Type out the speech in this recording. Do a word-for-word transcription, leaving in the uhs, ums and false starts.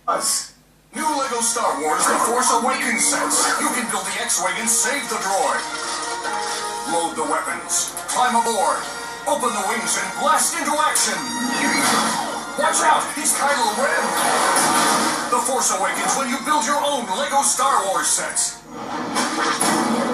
Us. New LEGO Star Wars The Force Awakens sets. You can build the X-Wing and save the droid. Load the weapons. Climb aboard. Open the wings and blast into action. Watch out! He's Kylo Ren. The Force Awakens when you build your own LEGO Star Wars sets.